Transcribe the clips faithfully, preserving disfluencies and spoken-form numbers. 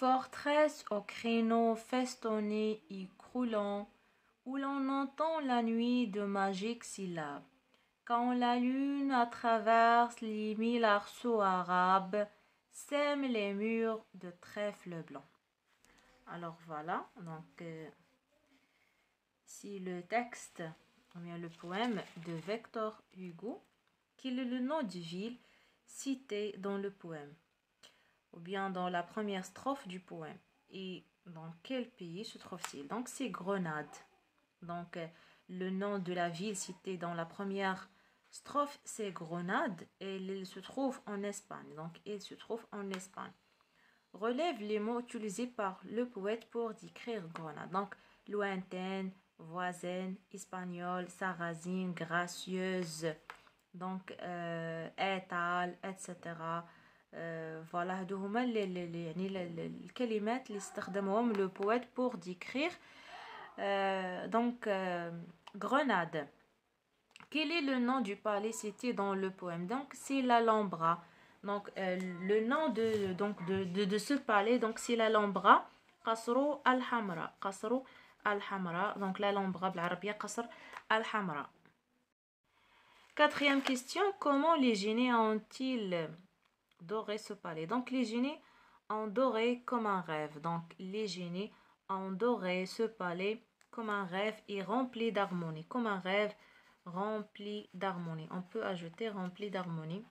Forteresse au créneau festonné et croulant, où l'on entend la nuit de magiques syllabes. Quand la lune à travers les mille arceaux arabes sème les murs de trèfle blanc. Alors voilà, donc euh, si le texte, ou bien le poème de Victor Hugo, quel est le nom de ville cité dans le poème, ou bien dans la première strophe du poème, et dans quel pays se trouve-t-il? Donc c'est Grenade. Donc euh, le nom de la ville citée dans la première strophe, c'est Grenade, et il se trouve en Espagne. Donc il se trouve en Espagne. Relève les mots utilisés par le poète pour décrire Grenade. Donc lointaine, voisine, espagnole, sarrasine, gracieuse, donc euh, étale, et cetera. euh, voilà هادو هما يعني الكلمات اللي استخدمهم le poète pour décrire euh, donc euh, Grenade. Quel est le nom du palais cité dans le poème? Donc c'est l'Alhambra. Donc euh, le nom de donc de, de, de ce palais, donc c'est l'Alhambra. قصر الحمراء. قصر الحمراء. Donc l'Alhambra بالعربية قصر الحمراء. Quatrième question, comment les génies ont-ils doré ce palais? Donc les génies ont doré comme un rêve. Donc les génies ont doré ce palais comme un rêve et rempli d'harmonie. Comme un rêve rempli d'harmonie. On peut ajouter rempli d'harmonie.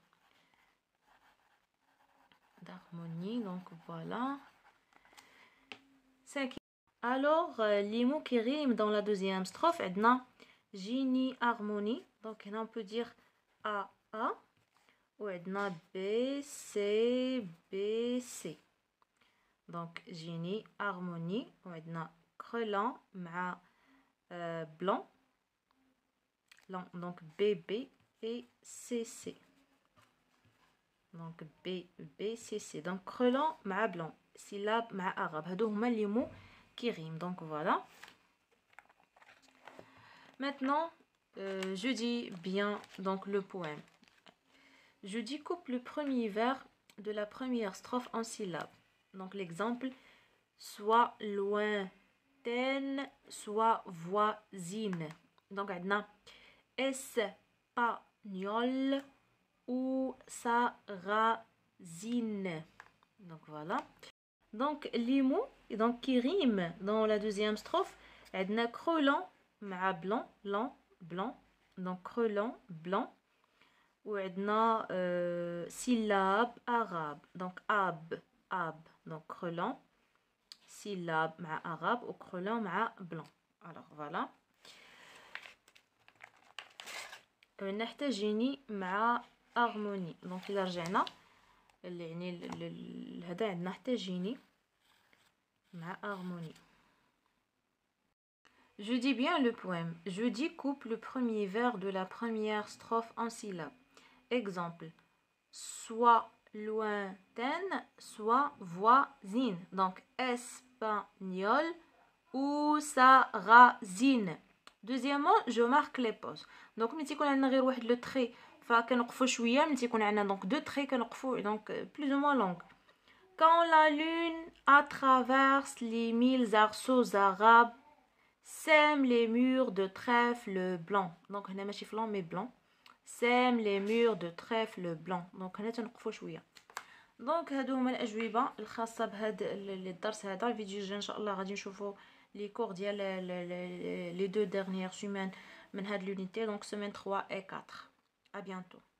D'harmonie, donc voilà. Cinquième. Alors, les mots qui riment dans la deuxième strophe, edna génie, harmonie. Donc on peut dire A, A. Ou edna B, C, B, C. Donc génie, harmonie. Ou edna crelant, ma euh, blanc. Donc B, B et C, C. Donc B, B, C, C. Donc crelant, ma blanc. Syllabe, ma arabe. هادو هما les mots qui riment. Donc voilà. Maintenant, euh, je dis bien donc le poème. Je découpe le premier vers de la première strophe en syllabes. Donc l'exemple, soit lointaine, soit voisine. Donc on a espagnol ou sarrasine. Donc voilà. Donc les mots donc, qui riment dans la deuxième strophe, on a crelant, ma blanc, blanc, blanc. Donc crelant, blanc. Ou on euh, syllabe arabe. Donc ab, ab. Donc crelant. Syllabe ma arabe ou crelant ma blanc. Alors voilà. نحتاجيني مع harmonie. Donc إذا رجعنا يعني هذا عندنا نحتاجيني مع harmonie. Je dis bien le poème. Je découpe le premier vers de la première strophe en syllabes. Exemple, soit lointaine, soit voisine. Donc espagnol ou sarrasine. Deuxièmement, je marque les pauses. Donc ملي تيكون عندنا غير واحد لو تري فكنوقفوا شويه. ملي تيكون عندنا donc deux traits كنوقفوا donc plus ou moins long. Quand la lune à travers les mille arceaux arabes sème les murs de trèfle blanc. Donc هنا ماشي فلان مي بلون. سام لي مور دو تريفل بلون. دونك هنا تنوقفوا شويه. دونك هادو هما الاجوبه الخاصه بهذا الدرس هذا. الفيديو الجاي ان شاء الله غادي نشوفوا لي كور ديال لي دو ديرنيير سيمين من هاد لونيتي. دونك سيمين trois et quatre. À bientôt.